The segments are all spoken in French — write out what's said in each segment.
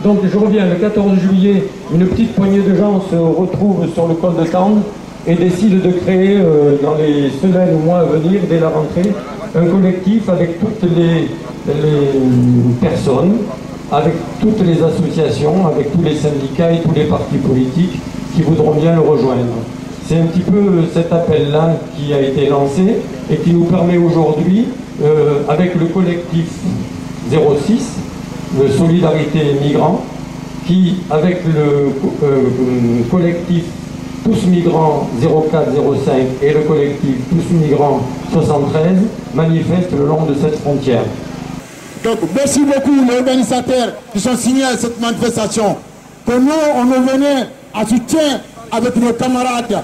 donc je reviens, le 14 juillet, une petite poignée de gens se retrouvent sur le col de Tende et décident de créer, dans les semaines ou mois à venir, dès la rentrée, un collectif avec toutes les personnes, avec toutes les associations, avec tous les syndicats et tous les partis politiques qui voudront bien le rejoindre. C'est un petit peu cet appel-là qui a été lancé et qui nous permet aujourd'hui, avec le collectif 06, de Solidarité Migrants, qui, avec le collectif Tous Migrants 0405 et le collectif Tous Migrants 73, manifeste le long de cette frontière. Donc, merci beaucoup les organisateurs qui sont signés à cette manifestation. Que nous, on est venus à soutien avec nos camarades,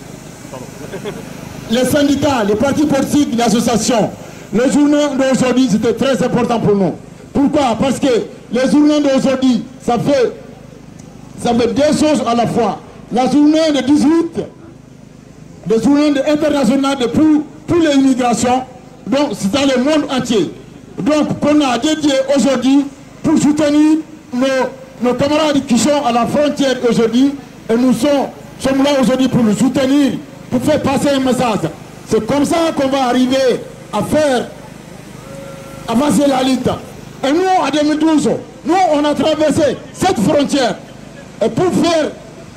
les syndicats, les partis politiques, les associations. Le journée d'aujourd'hui, c'était très important pour nous. Pourquoi? Parce que les journées d'aujourd'hui, ça fait deux choses à la fois. La journée de 18, la journée internationale de pour les immigrations, donc c'est dans le monde entier. Donc qu'on a dédié aujourd'hui pour soutenir nos camarades qui sont à la frontière aujourd'hui, et nous sommes là aujourd'hui pour nous soutenir, pour faire passer un message. C'est comme ça qu'on va arriver à faire avancer la lutte. Et nous, en 2012, nous, on a traversé cette frontière et pour faire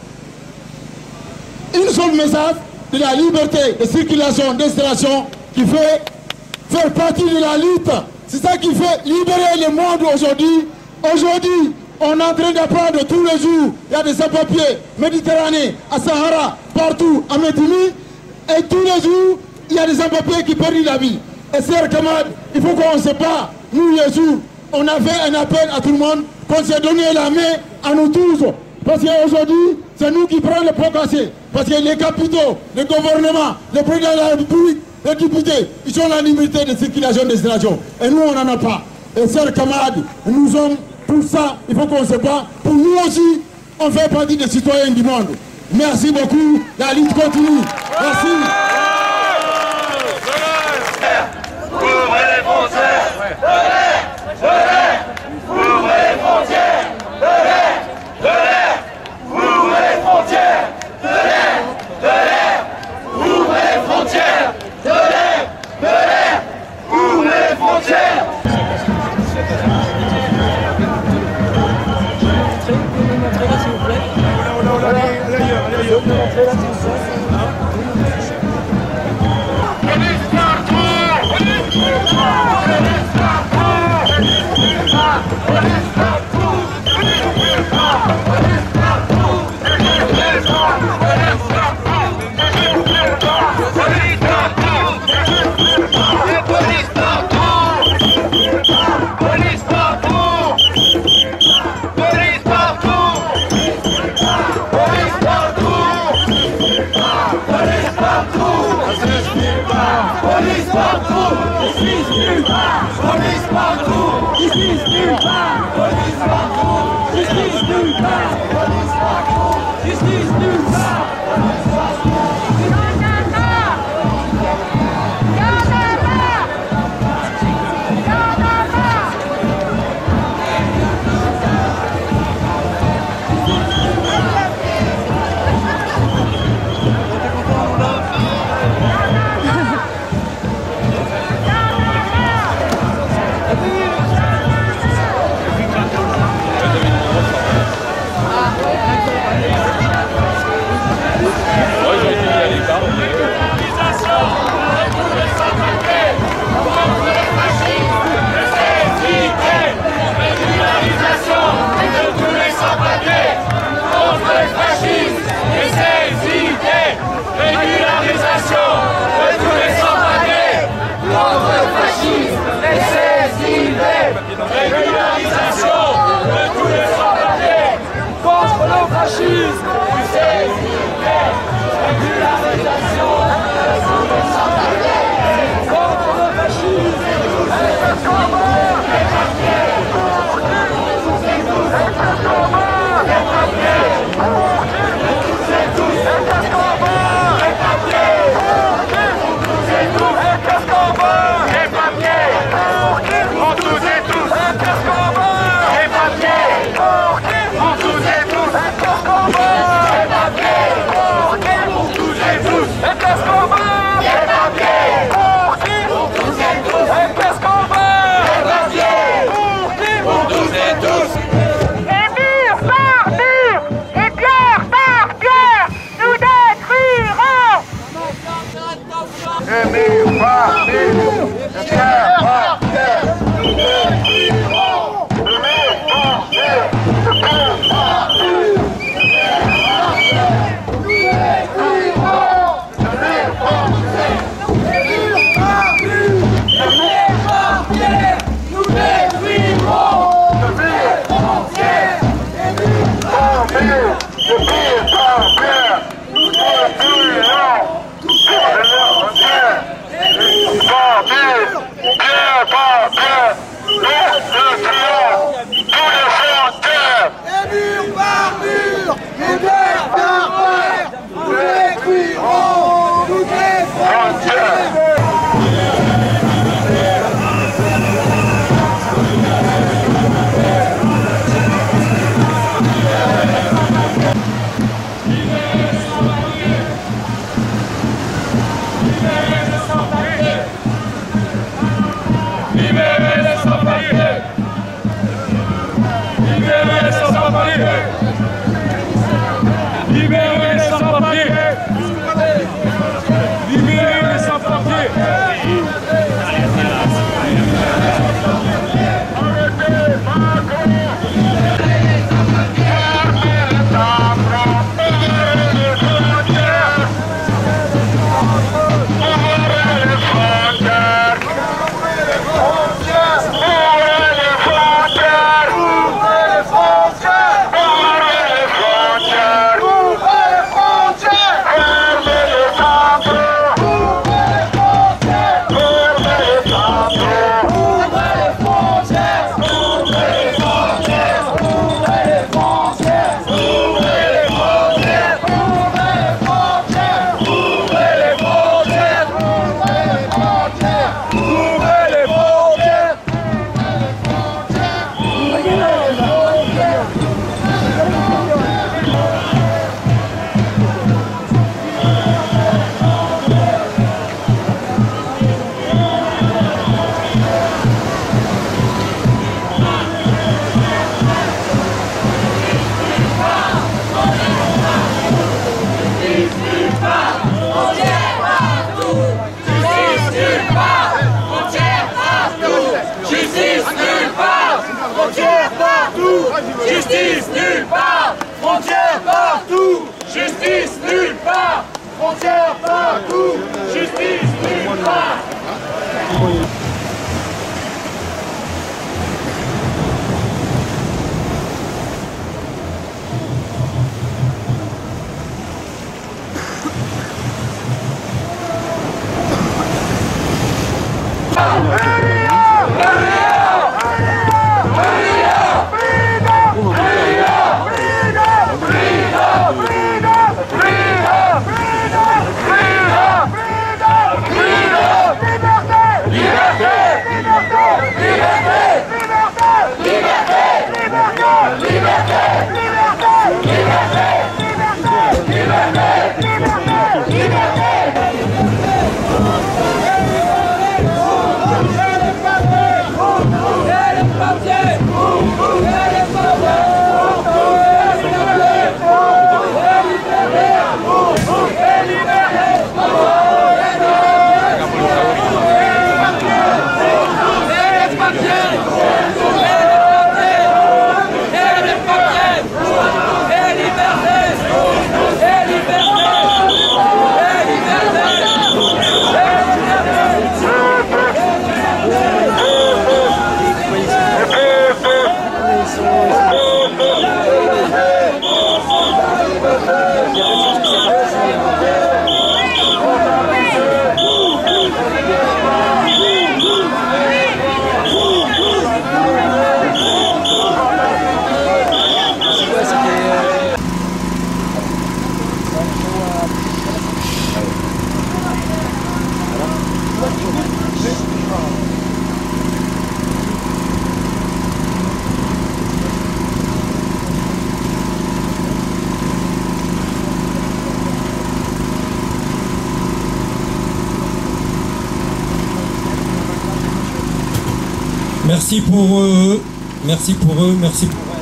une seule message de la liberté de circulation, d'installation, qui fait faire partie de la lutte. C'est ça qui fait libérer le monde aujourd'hui. Aujourd'hui, on est en train d'apprendre tous les jours. Il y a des sans-papiers, Méditerranée, à Sahara, partout, à Médini. Et tous les jours, il y a des sans-papiers qui perdent la vie. Et chers camarades, il faut qu'on se bat. Nous, les jours, on a fait un appel à tout le monde, qu'on s'est donné la main à nous tous. Parce qu'aujourd'hui, c'est nous qui prenons le pot cassé. Parce que les capitaux, le gouvernement, le président de la République, les députés, ils ont la liberté de circulation, de destination. Et nous, on n'en a pas. Et chers camarades, nous sommes pour ça, il faut qu'on se bat. Pour nous aussi, on fait partie des citoyens du monde. Merci beaucoup. La lutte continue. Merci. Ouvrez les frontières de l'air, ouvrez les frontières de l'air, ouvrez les frontières de l'air, ouvrez les frontières de l'air, ouvrez les frontières. Justice nulle part, frontières partout. Justice nulle part, frontières partout. Justice nulle part. Merci pour eux, merci pour eux, merci pour eux.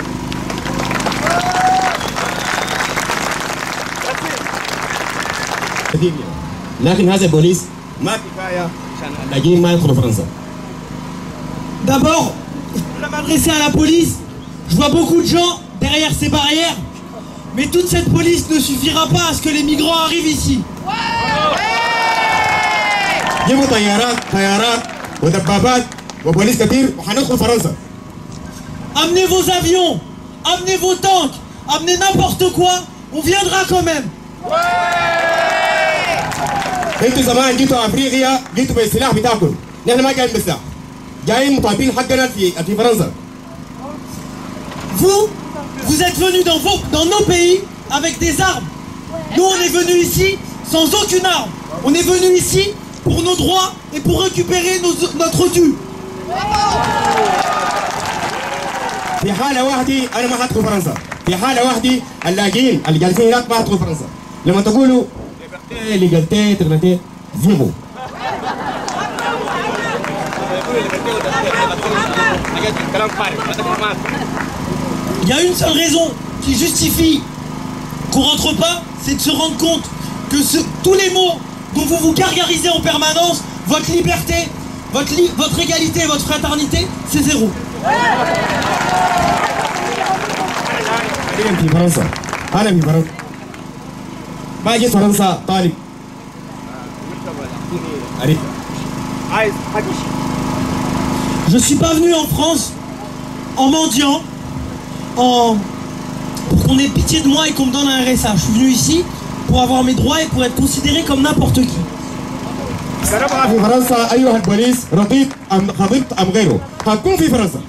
لكن هذا البوليس ما كفايه عشان اللاجئين ما يدخلوا فرنسا. D'abord, je voulais m'adresser à la police. Je vois beaucoup de gens derrière ces barrières, mais toute cette police ne suffira pas à ce que les migrants arrivent ici. جيبوا طيارات ودبابات وبوليس كثير وحندخل فرنسا. Amenez vos avions, amenez vos tanks, amenez n'importe quoi, on viendra quand même. انتوا زمان جيتوا افريقيا جيتوا بالسلاح بتاعكم، نحن ما جايين بالسلاح، جايين مطالبين حقنا في فرنسا. Vous êtes venus dans nos pays avec des armes. Nous, on est venus ici sans aucune arme. On est venus ici pour nos droits et pour récupérer notre dû. في حالة واحدة أنا ما حدخل فرنسا، في حالة واحدة اللاجئين اللي جالسين هناك ما حدخل فرنسا. لما تقولوا ليغالتي تغلتي زيرو. Il y a une seule raison qui justifie qu'on rentre pas, c'est de se rendre compte que tous les mots dont vous vous gargarisez en permanence, votre liberté, votre égalité, votre fraternité, c'est zéro. في فرنسا، أنا في فرنسا. ما جيت فرنسا طالب. Je ne suis pas venu en France en mendiant, pour qu'on ait pitié de moi et qu'on me donne un RSA. Je suis venu ici pour avoir mes droits et pour être considéré comme n'importe qui. سنبقى في فرنسا أيها البوليس رضيت أم غضبت أم غيره، هنكون في فرنسا.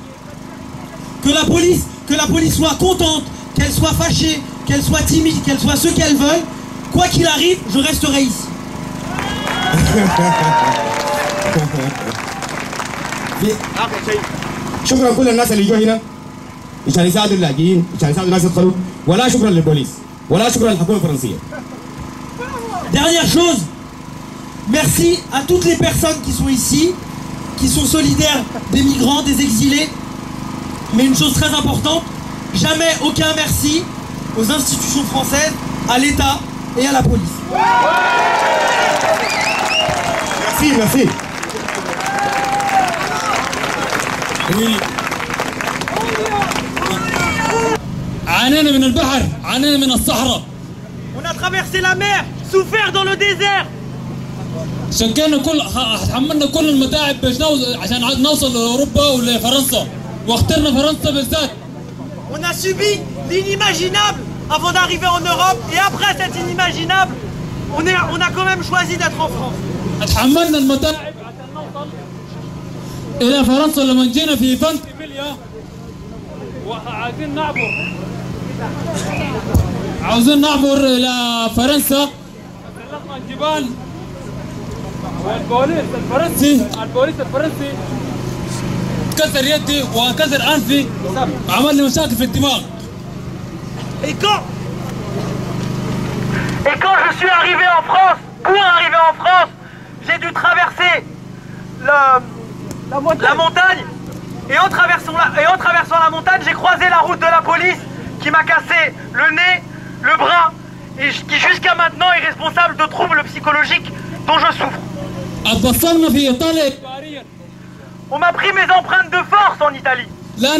Que la police soit contente, qu'elle soit fâchée, qu'elle soit timide, qu'elle soit ce qu'elle veuille, quoi qu'il arrive, je resterai ici. شكرا كل الناس اللي جو هنا عشان يساعدوا اللاجئين، عشان يساعدوا الناس يدخلوا، ولا شكرا للبوليس، ولا شكرا للحكومة الفرنسية. Dernière chose, merci à toutes les personnes qui sont ici, qui sont solidaires des migrants, des exilés. Mais une chose très importante, jamais aucun merci aux institutions françaises, à l'État et à la police. Merci, merci. Oui. عانينا من البحر، عانينا من الصحراء. On a traversé la mer, souffert dans le désert. تحملنا كل المتاعب عشان نوصل لأوروبا ولفرنسا، واخترنا فرنسا بالذات. On a subi l'inimaginable avant d'arriver en Europe, et après cet inimaginable, on a quand même choisi d'être en France. تحملنا المتاعب عشان نوصل إلى فرنسا. لما جينا في فنتيفيليا عاوزين نعبر إلى فرنسا، تسلقنا الجبال والبوليس الفرنسي كسر يدي وكسر أنفي، عمل لي مشاكل في الدماغ. Et quand je suis arrivé en France, pour arriver en France, j'ai dû traverser la montagne. Et en traversant la montagne, j'ai croisé la route de la police qui m'a cassé le nez, le bras, et qui jusqu'à maintenant est responsable de troubles psychologiques dont je souffre. On m'a pris mes empreintes de force en Italie.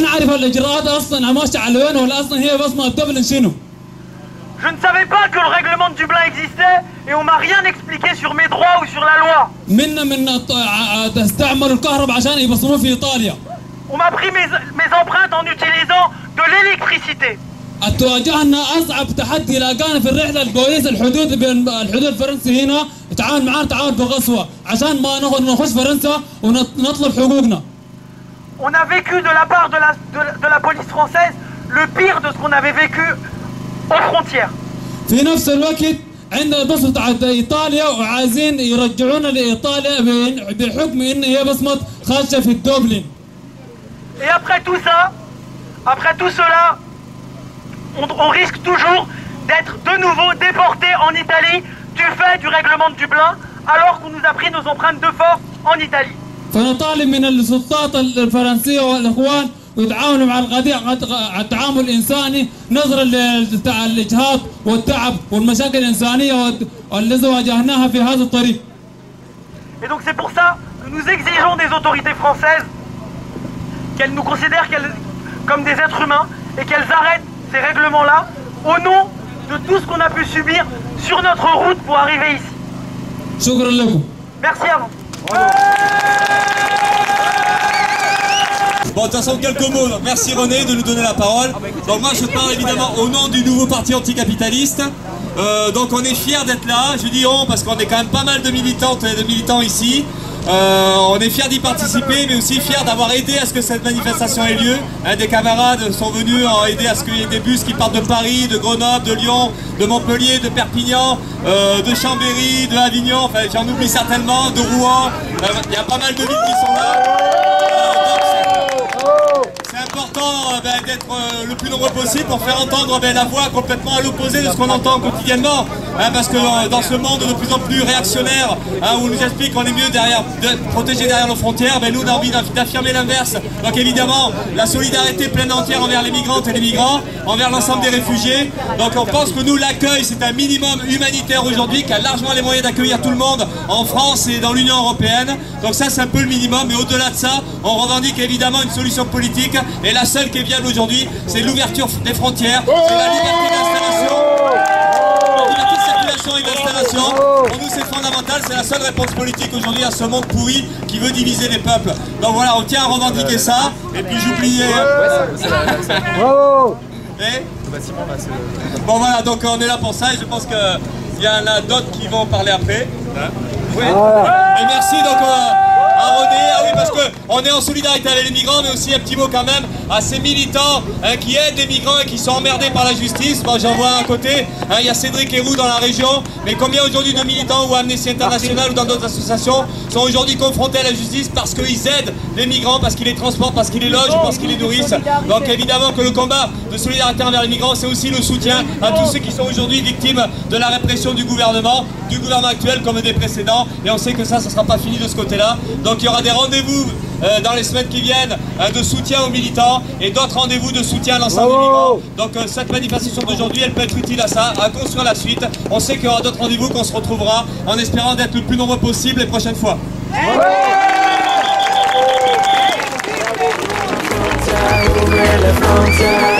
Je ne savais pas que le règlement de Dublin existait et on m'a rien expliqué sur mes droits ou sur la loi. On m'a pris mes empreintes en utilisant de l'électricité. تواجهنا أصعب تحدي لاقانا في الرحلة البوليس الحدود الفرنسي هنا تعاون معنا تعاون بقسوة عشان ما نخش فرنسا ونطلب حقوقنا. On a vécu de la part de la police française le pire de ce qu'on avait vécu aux frontières. في نفس الوقت عندنا بصمة إيطاليا وعايزين يرجعونا لإيطاليا بحكم إن هي بصمة خاصة في دوبلين. Et après tout cela, on risque toujours d'être de nouveau déporté en Italie du fait du règlement de Dublin, alors qu'on nous a pris nos empreintes de force en Italie. فنطالب من السلطات الفرنسية والإخوان ويتعاونوا مع القضية على التعامل الإنساني نظرا للإجهاض والتعب والمشاكل الإنسانية التي واجهناها في هذا الطريق. Et donc c'est pour ça que nous exigeons des autorités françaises qu'elles nous considèrent comme des êtres humains et qu'elles arrêtent ces règlements-là au nom de tout ce qu'on a pu subir sur notre route pour arriver ici. شكرا لكم. Merci à vous. Bon, de toute façon, quelques mots. Donc, merci René de nous donner la parole. Donc moi, je parle évidemment au nom du nouveau parti anticapitaliste. Donc on est fiers d'être là. Je dis on parce qu'on est quand même pas mal de militantes et de militants ici. On est fiers d'y participer, mais aussi fiers d'avoir aidé à ce que cette manifestation ait lieu. Des camarades sont venus aider à ce qu'il y ait des bus qui partent de Paris, de Grenoble, de Lyon, de Montpellier, de Perpignan, de Chambéry, de Avignon, enfin j'en oublie certainement, de Rouen. Il y a pas mal de villes qui sont là. C'est important d'être le plus nombreux possible pour faire entendre la voix complètement à l'opposé de ce qu'on entend quotidiennement. Parce que dans ce monde de plus en plus réactionnaire, où on nous explique qu'on est mieux protégé derrière nos frontières, nous on a envie d'affirmer l'inverse. Donc évidemment, la solidarité pleine entière envers les migrantes et les migrants, envers l'ensemble des réfugiés. Donc on pense que nous, l'accueil, c'est un minimum humanitaire aujourd'hui, qui a largement les moyens d'accueillir tout le monde en France et dans l'Union européenne. Donc ça, c'est un peu le minimum. Mais au-delà de ça, on revendique évidemment une solution politique. Et la seule qui est viable aujourd'hui, c'est l'ouverture des frontières, c'est la liberté d'installation. La liberté de circulation et d'installation. Pour nous, c'est fondamental. C'est la seule réponse politique aujourd'hui à ce monde pourri qui veut diviser les peuples. Donc voilà, on tient à revendiquer ça. Et puis j'oubliais... Bon voilà, donc on est là pour ça et je pense qu'il y en a d'autres qui vont parler après. Oui. Et merci donc à René, oui, parce qu'on est en solidarité avec les migrants, mais aussi un petit mot quand même à ces militants qui aident les migrants et qui sont emmerdés par la justice. Bon, j'en vois à côté, il y a Cédric Héroux dans la région, mais combien aujourd'hui de militants ou Amnesty International ou dans d'autres associations sont aujourd'hui confrontés à la justice parce qu'ils aident les migrants, parce qu'ils les transportent, parce qu'ils les logent, parce qu'ils les nourrissent. Donc évidemment que le combat de solidarité envers les migrants, c'est aussi le soutien à tous ceux qui sont aujourd'hui victimes de la répression du gouvernement actuel comme des précédents, et on sait que ça ne sera pas fini de ce côté-là. Donc il y aura des rendez-vous dans les semaines qui viennent de soutien aux militants et d'autres rendez-vous de soutien à l'ensemble des migrants. Donc cette manifestation d'aujourd'hui, elle peut être utile à ça, à construire la suite. On sait qu'il y aura d'autres rendez-vous, qu'on se retrouvera en espérant d'être le plus nombreux possible les prochaines fois. Frontière,